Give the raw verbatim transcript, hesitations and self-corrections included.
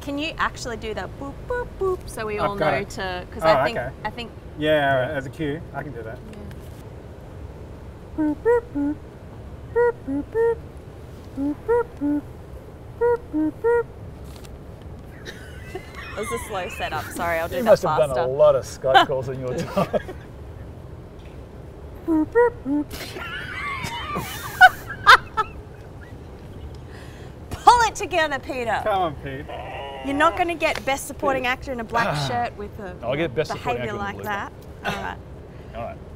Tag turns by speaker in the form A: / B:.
A: Can you actually do that boop boop boop so we all
B: I've got
A: know
B: it.
A: to? Because
B: Oh,
A: I think
B: okay.
A: I think.
B: Yeah, all right, as a cue, I can do that.
A: Yeah.
B: Boop, boop, boop. Boop, boop, boop. Boop, boop, boop. Boop, boop, boop.
A: It was a slow setup. Sorry, I'll do
C: You
A: that
C: must have
A: faster.
C: done a lot of Skype calls in your time.
B: Boop, boop, boop.
A: Pull it together, Peter.
B: Come on, Pete.
A: You're not going to get best supporting actor in a black shirt with a
C: I'll get best supporting
A: behaviour
C: actor in a
A: like
C: blue
A: that. All right.
C: All right.